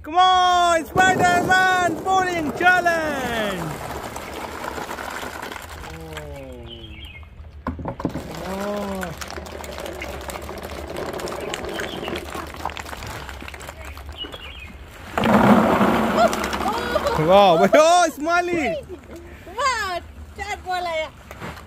Come on, Spider-Man bowling challenge. Wow, oh, Smiley. Wow, chat bola ya.